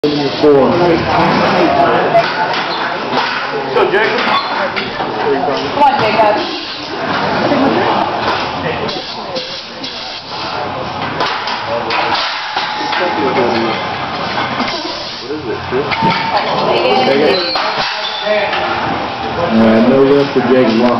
4. Go, Jacob. Come on, Jacob. No lift for Jacob.